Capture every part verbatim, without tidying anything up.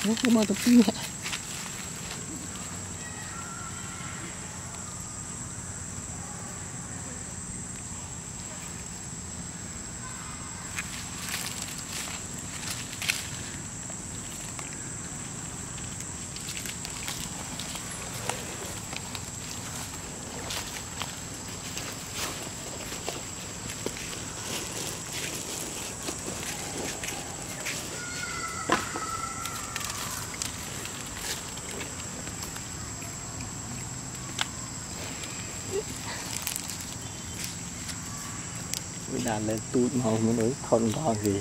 nó không bao tập pin ạ. Mình đàn lên tụt màu mới nói không có gì.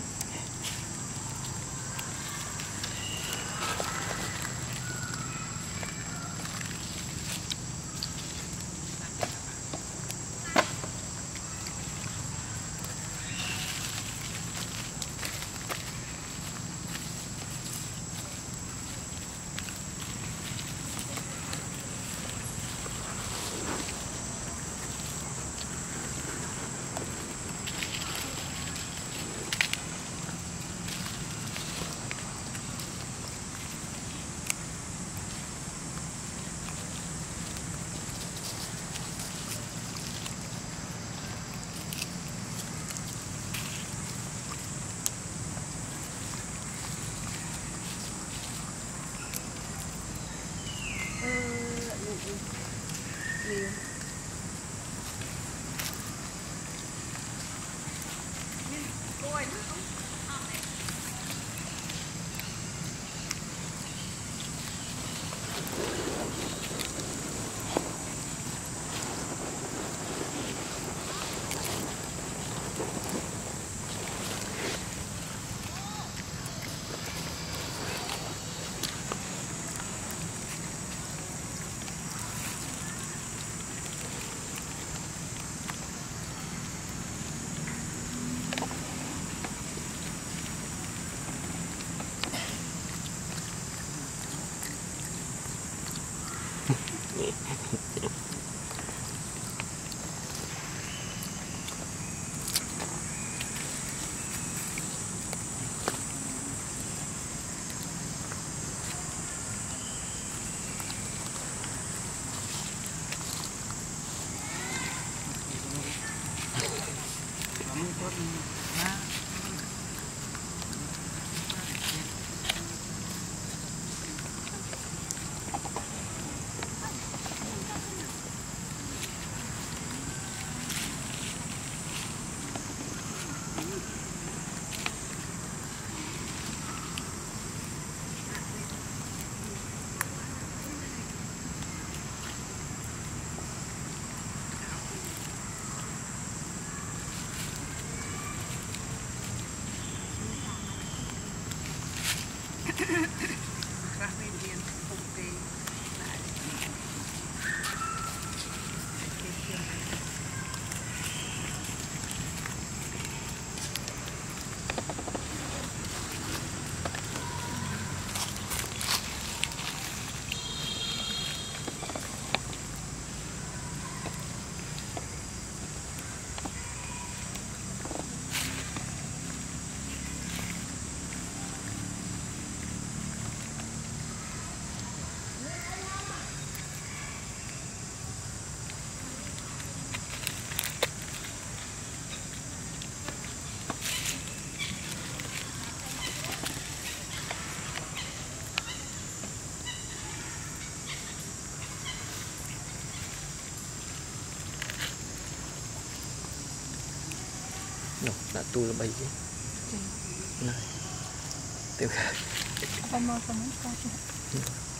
Nó đã tu là bay chứ. Này. Tiếp. Không mơ không có chứ.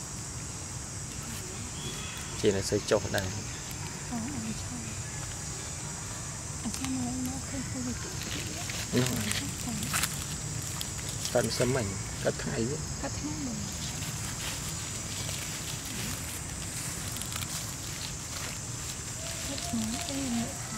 Chỉ là xây cho đây. Ờ, anh cho. Anh cho nó nó không không được. Nó. Tận sớm mình cắt thay chứ. Cắt thay mình. Cắt nó cái